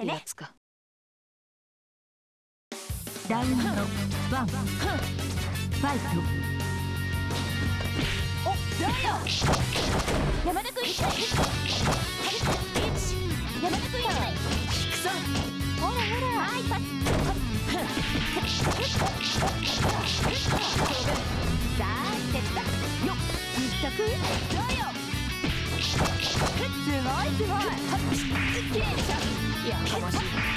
やつか。 ラウンド1、ファイト。 お、だよ。山田君痛い。山田君痛い。くそ。ほらほら。はい、パス。さあ、手伝ってよ。一択。だよ。すごいすごい。きれいでしょ。やかましい。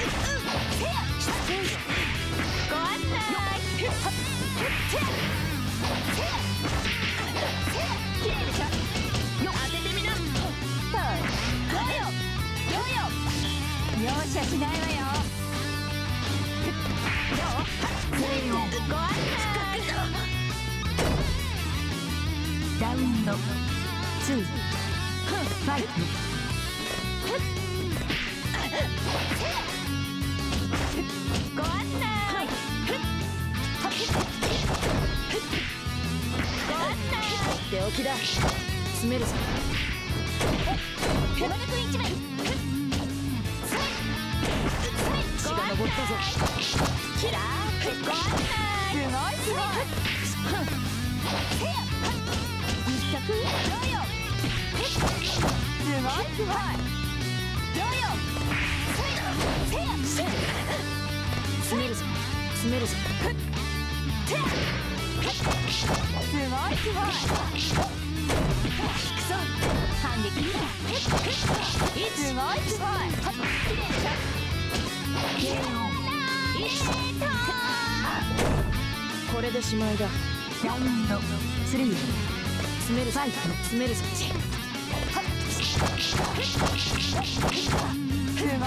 ご案内。きれいでしょ。よ、当ててみな。どうよ。どうよ。容赦しないわよ。どう？ご案内。 ラウンド2、ファイト。 ご案内。ご案内。 出置きだ。詰めるぞ。 山田君一枚。 血が上ったぞ。 キラー。ご案内。すごいすごい。一択。どうよ。すごいすごい。どうよ。 詰めるぞ。詰めるぞ。 すごいすごい。くそ。反撃。すごいすごい。きれいでしょ。 これでしまいだ。 ラウンド3、 詰めるぞ。詰めるぞ。 すごいすごい。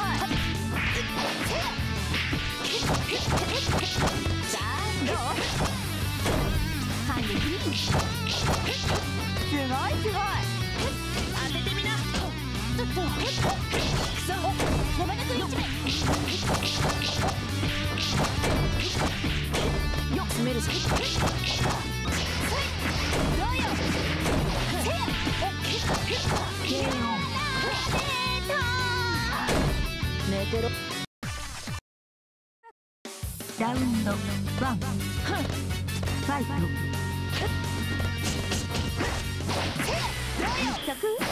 さあ、どう？反撃。すごいすごい。当ててみな。ちょっと。くそ。山田君一枚。よっ、 詰めるぞ。 どうよ。 寝てろ。 ラウンド1、ファイト。 一択。どうよ。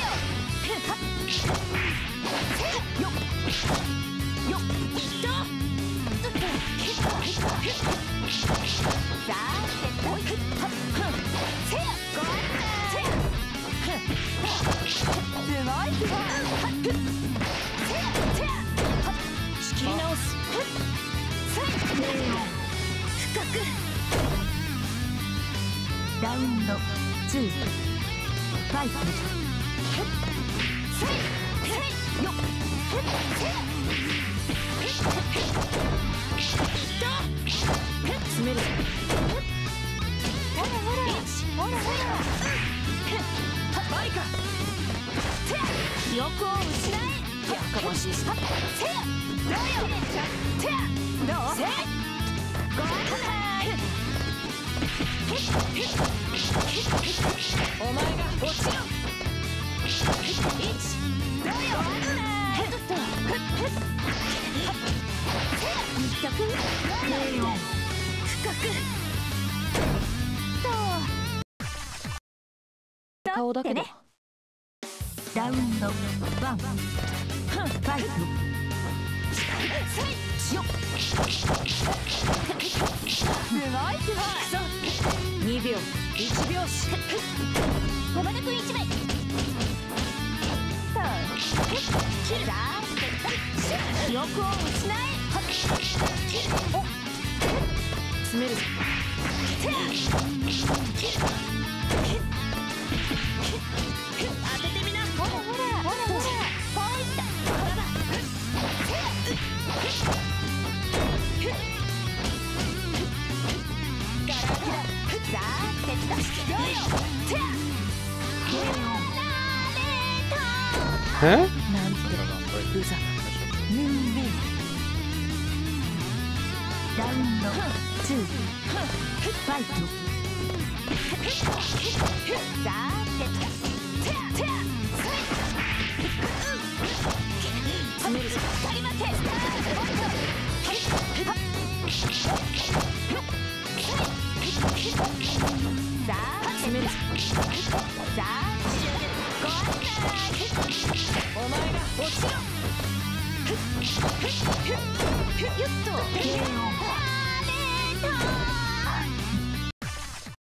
よっ。よっ。いった。さあ、おい。せや。ご案内。すごいすごい。 仕切り直す。 深く。 ラウンド2、ファイト。 よっ。 詰めるぞ。 ほらほら。ほらほら。 マイカ。 記憶を失え。 やかましいぞ。 どうよ。どう？ご案内。 お前が落ちろ。 どうよ。ご案内。一択。深く。 顔だけど。 ラウンド1、ファイト。 よっ。すごいすごい。 2秒1拍子。 山田君一枚。記憶を失え。 詰めるぞ。 当ててみな。ほらほらほらほら。ほいった。ガラガラ。さあ、手伝してよ。 なんてうざ。 ラウンド2、ファイト。 さあ、手伝って。 詰めるぞ。 さあ仕上げるご案内。 お前が落ちろ。 ゆっと KO あれた